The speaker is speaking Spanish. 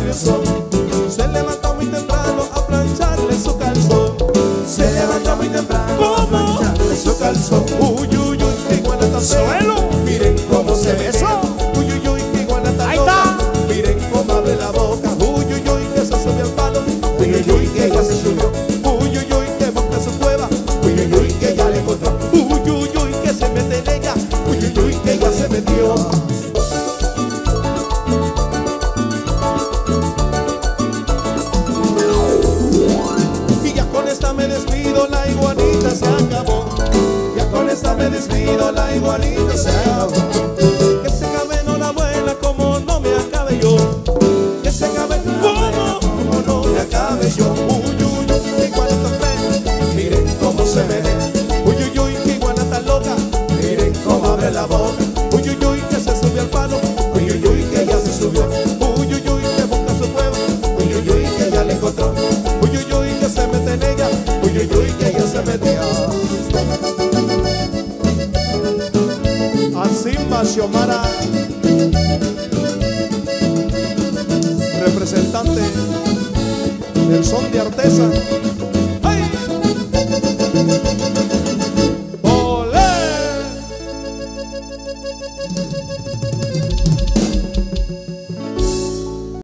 amaneció. Se levantó muy temprano a plancharle su calzón. Se levantó muy temprano a plancharle su calzón. Uy, uy, uy, qué iguana tan fea. Miren cómo se besó. Uy, uy, uy, qué iguana tan loca. Miren cómo abre la boca. Uy, uy, uy, que se subió al palo. Uy, uy, uy, que ella se subió. Uy, uy, uy, que busca su cueva. Uy, uy, uy, que ella le encontró. Uy, uy, uy, que se mete en ella. Uy, uy, uy, que ella se metió. Y ya con esta me despido, la iguanita se acabó. Ya con esta me despido, la iguanita se acabó. Que se acabe enhorabuena como no me acabe yo. Que se acabe como no me acabe yo. Uy, uy, uy, qué iguana tan fea. Miren cómo se menea. Uy, uy, uy, qué iguana tan loca. Miren cómo abre la boca. Uy, uy, uy, que se sube al palo. Uy, uy, uy, que ella se subió. Uy, uy, uy, que busca su cueva. Uy, uy, uy, que ella le encontró. Uy, uy, uy, que se mete en ella. Uy, uy, uy, que ella se metió. Así Xiomara, representante del son de Artesa.